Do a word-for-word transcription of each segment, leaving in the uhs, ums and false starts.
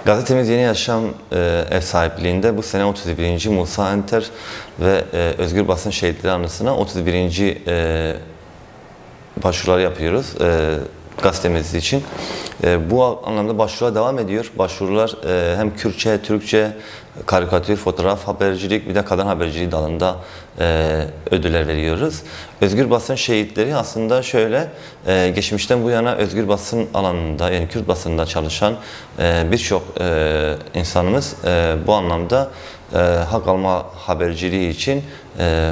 Gazetemiz Yeni Yaşam e, ev sahipliğinde bu sene otuz birinci Musa Enter ve e, Özgür Basın Şehitleri Anısı'na otuz birinci E, başvurular yapıyoruz e, gazetemiz için. E, bu anlamda başvurular devam ediyor. Başvurular e, hem Kürtçe, Türkçe, karikatür, fotoğraf, habercilik bir de kadın haberciliği dalında e, ödüller veriyoruz. Özgür Basın Şehitleri aslında şöyle, e, geçmişten bu yana özgür basın alanında yani Kürt basında çalışan e, birçok e, insanımız e, bu anlamda e, hak alma haberciliği için e,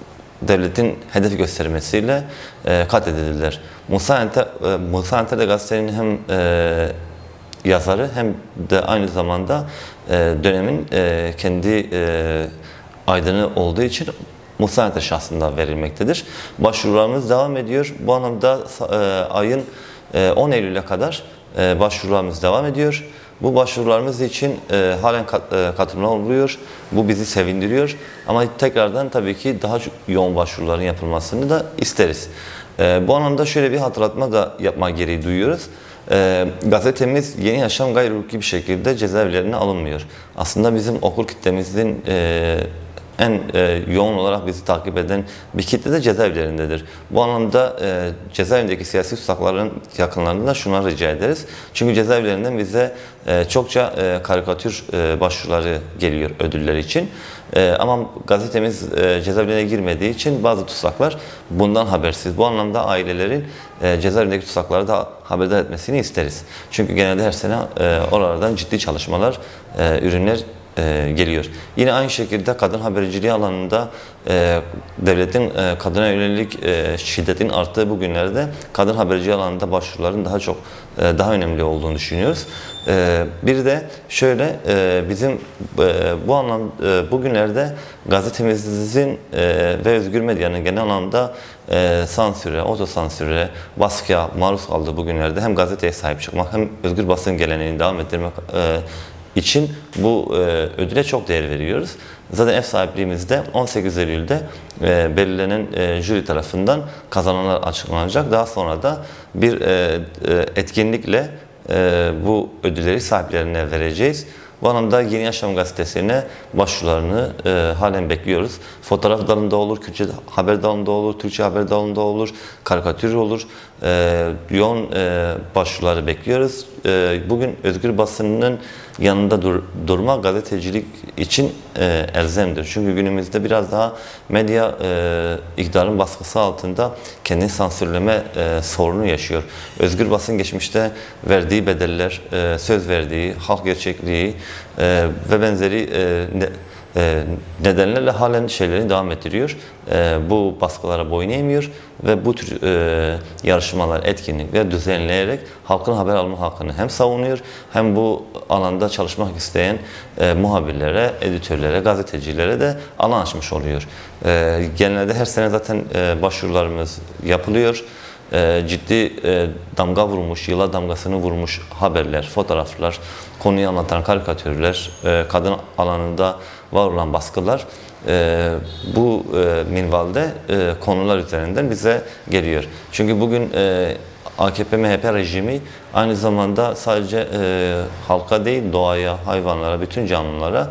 devletin hedef göstermesiyle e, katledildiler. Musa Enter, e, Musa Enter de gazetenin hem e, yazarı hem de aynı zamanda e, dönemin e, kendi e, aydını olduğu için Musa Enter şahsında verilmektedir. Başvurularımız devam ediyor. Bu anlamda e, ayın e, on Eylül'e kadar e, başvurularımız devam ediyor. Bu başvurularımız için e, halen kat, e, katılımlar oluyor. Bu bizi sevindiriyor. Ama tekrardan tabii ki daha çok yoğun başvuruların yapılmasını da isteriz. E, bu anlamda şöyle bir hatırlatma da yapma gereği duyuyoruz. E, gazetemiz Yeni Yaşam gayri hukuki bir şekilde cezaevlerine alınmıyor. Aslında bizim okul kitlemizin e, en e, yoğun olarak bizi takip eden bir kitle de cezaevlerindedir. Bu anlamda e, cezaevindeki siyasi tutsakların yakınlarından şuna rica ederiz. Çünkü cezaevlerinden bize e, çokça e, karikatür e, başvuruları geliyor ödüller için. E, ama gazetemiz e, cezaevlerine girmediği için bazı tutsaklar bundan habersiz. Bu anlamda ailelerin e, cezaevindeki tutsakları da haberdar etmesini isteriz. Çünkü genelde her sene e, oralardan ciddi çalışmalar, e, ürünler E, geliyor. Yine aynı şekilde kadın haberciliği alanında e, devletin e, kadına yönelik e, şiddetin arttığı bu günlerde kadın haberciliği alanında başvuruların daha çok e, daha önemli olduğunu düşünüyoruz. E, bir de şöyle e, bizim e, bu anlam e, bugünlerde gazetemizin e, ve özgür medyanın genel anlamda e, sansüre, otosansüre, baskıya maruz kaldığı bugünlerde hem gazeteye sahip çıkmak hem özgür basın geleneğini devam ettirmek e, için bu e, ödüle çok değer veriyoruz. Zaten ev sahipliğimizde on sekiz Eylül'de e, belirlenen e, jüri tarafından kazananlar açıklanacak. Daha sonra da bir e, e, etkinlikle e, bu ödülleri sahiplerine vereceğiz. Bu anlamda Yeni Yaşam gazetesine başvurularını e, halen bekliyoruz. Fotoğraf dalında olur, Kürtçe haber dalında olur, Türkçe haber dalında olur, karikatür olur. E, yoğun e, başvuruları bekliyoruz. E, bugün özgür basının yanında dur, durma gazetecilik için e, elzemdir. Çünkü günümüzde biraz daha medya e, iktidarın baskısı altında kendini sansürleme e, sorunu yaşıyor. Özgür basın geçmişte verdiği bedeller, e, söz verdiği, halk gerçekliği e, ve benzeri e, ne, e, nedenlerle halen şeylerini devam ettiriyor. E, bu baskılara boyun eğmiyor ve bu tür e, yarışmalar, etkinlikler düzenleyerek halkın haber alma hakkını hem savunuyor hem bu alanda çalışmak isteyen e, muhabirlere, editörlere, gazetecilere de alan açmış oluyor. E, genelde her sene zaten e, başvurularımız yapılıyor. E, ciddi e, damga vurmuş, yıla damgasını vurmuş haberler, fotoğraflar, konuyu anlatan karikatürler, e, kadın alanında var olan baskılar e, bu e, minvalde e, konular üzerinden bize geliyor. Çünkü bugün e, A K P M H P rejimi aynı zamanda sadece e, halka değil doğaya, hayvanlara, bütün canlılara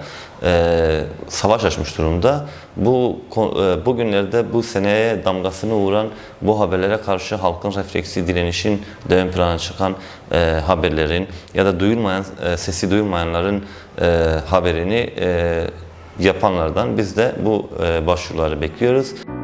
e, savaş açmış durumda. Bu e, bugünlerde bu seneye damgasını vuran bu haberlere karşı halkın refleksi, direnişin de ön plana çıkan e, haberlerin ya da duyulmayan, e, sesi duyulmayanların e, haberini e, yapanlardan biz de bu e, başvuruları bekliyoruz.